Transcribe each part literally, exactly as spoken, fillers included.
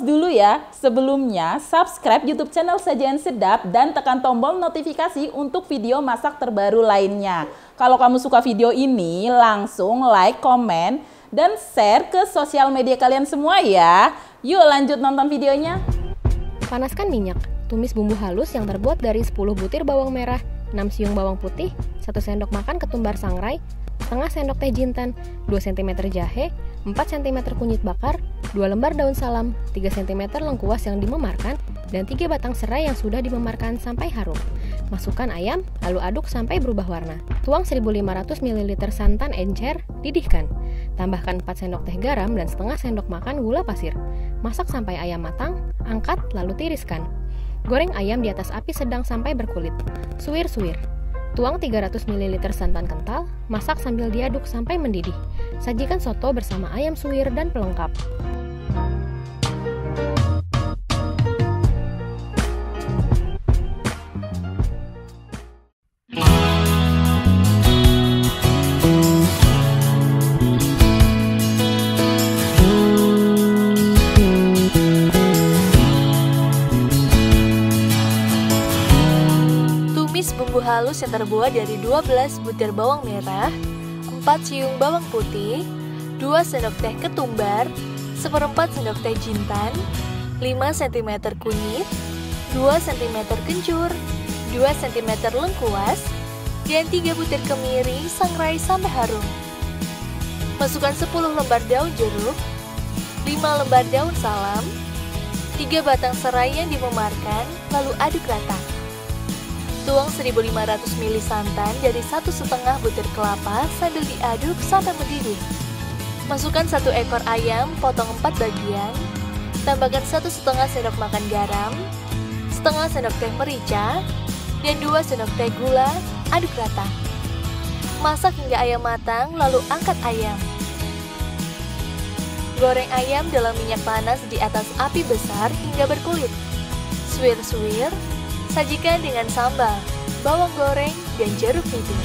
pause dulu ya. Sebelumnya, subscribe YouTube channel Sajian Sedap dan tekan tombol notifikasi untuk video masak terbaru lainnya. Kalau kamu suka video ini, langsung like, komen, dan share ke sosial media kalian semua ya. Yuk lanjut nonton videonya. Panaskan minyak. Tumis bumbu halus yang terbuat dari sepuluh butir bawang merah, enam siung bawang putih, satu sendok makan ketumbar sangrai, setengah sendok teh jintan, dua sentimeter jahe, empat sentimeter kunyit bakar, dua lembar daun salam, tiga sentimeter lengkuas yang dimemarkan, dan tiga batang serai yang sudah dimemarkan sampai harum. Masukkan ayam, lalu aduk sampai berubah warna. Tuang seribu lima ratus mililiter santan encer, didihkan. Tambahkan empat sendok teh garam dan setengah sendok makan gula pasir. Masak sampai ayam matang, angkat lalu tiriskan. Goreng ayam di atas api sedang sampai berkulit. Suwir-suwir. Tuang tiga ratus mililiter santan kental, masak sambil diaduk sampai mendidih. Sajikan soto bersama ayam suwir dan pelengkap. Bumbu halus yang terbuat dari dua belas butir bawang merah, empat siung bawang putih, dua sendok teh ketumbar, seperempat sendok teh jintan, lima sentimeter kunyit, dua sentimeter kencur, dua sentimeter lengkuas, dan tiga butir kemiri sangrai sampai harum. Masukkan sepuluh lembar daun jeruk, lima lembar daun salam, tiga batang serai yang dimemarkan, lalu aduk rata. Tuang seribu lima ratus mililiter santan dari satu setengah butir kelapa sambil diaduk sampai mendidih. Masukkan satu ekor ayam, potong empat bagian. Tambahkan satu setengah sendok makan garam, setengah sendok teh merica, dan dua sendok teh gula. Aduk rata. Masak hingga ayam matang, lalu angkat ayam. Goreng ayam dalam minyak panas di atas api besar hingga berkulit. Suwir-suwir. Sajikan dengan sambal, bawang goreng, dan jeruk nipis.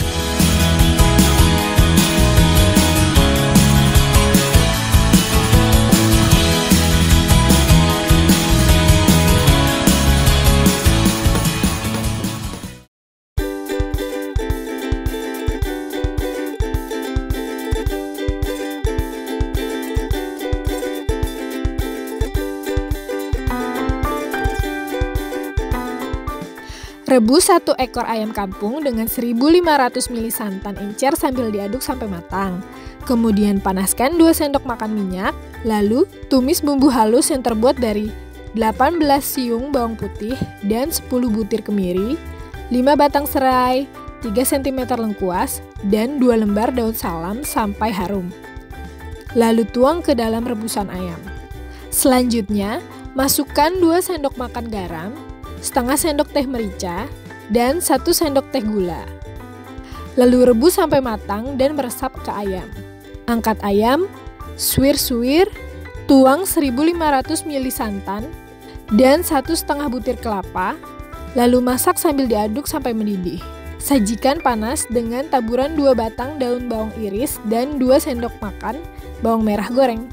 Rebus satu ekor ayam kampung dengan seribu lima ratus mililiter santan encer sambil diaduk sampai matang. Kemudian panaskan dua sendok makan minyak, lalu tumis bumbu halus yang terbuat dari delapan belas siung bawang putih dan sepuluh butir kemiri, lima batang serai, tiga sentimeter lengkuas, dan dua lembar daun salam sampai harum. Lalu tuang ke dalam rebusan ayam. Selanjutnya, masukkan dua sendok makan garam, setengah sendok teh merica, dan satu sendok teh gula. Lalu rebus sampai matang dan meresap ke ayam. Angkat ayam, suwir-suwir, tuang seribu lima ratus mililiter santan, dan satu setengah butir kelapa, lalu masak sambil diaduk sampai mendidih. Sajikan panas dengan taburan dua batang daun bawang iris dan dua sendok makan bawang merah goreng.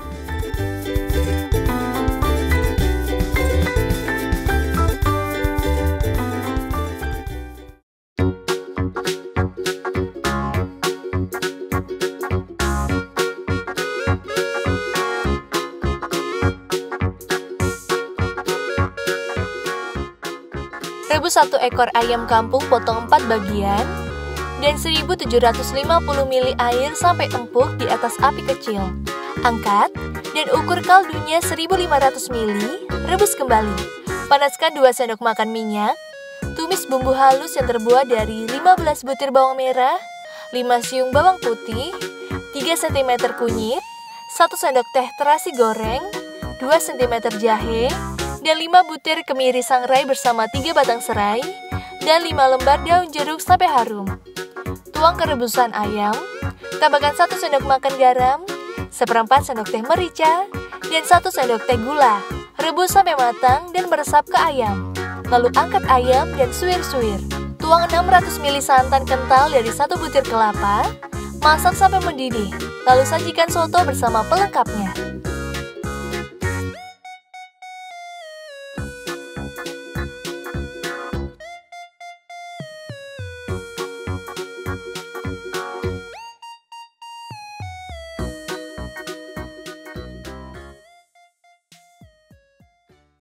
Rebus satu ekor ayam kampung potong empat bagian dan seribu tujuh ratus lima puluh mililiter air sampai empuk di atas api kecil. Angkat dan ukur kaldunya seribu lima ratus mililiter, rebus kembali. Panaskan dua sendok makan minyak. Tumis bumbu halus yang terbuat dari lima belas butir bawang merah, lima siung bawang putih, tiga sentimeter kunyit, satu sendok teh terasi goreng, dua sentimeter jahe, dan lima butir kemiri sangrai bersama tiga batang serai, dan lima lembar daun jeruk sampai harum. Tuang ke rebusan ayam, tambahkan satu sendok makan garam, seperempat sendok teh merica, dan satu sendok teh gula. Rebus sampai matang dan meresap ke ayam. Lalu angkat ayam dan suwir-suwir. Tuang enam ratus mililiter santan kental dari satu butir kelapa, masak sampai mendidih. Lalu sajikan soto bersama pelengkapnya.